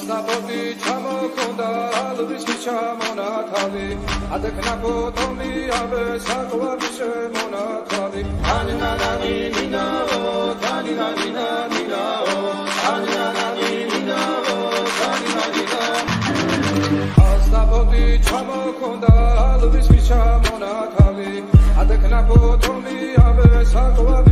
ასაბოდი ჩამოხონდა ალვის ჩამონათავი ადეკნაკო ტომი აბე საკვარი შემონათავი ანანანი ნინაო თანინანი ნინაო ანანანი ნინაო თანინანი ასაბოდი ჩამოხონდა ალვის ჩამონათავი ადეკნაკო ტომი აბე საკვარი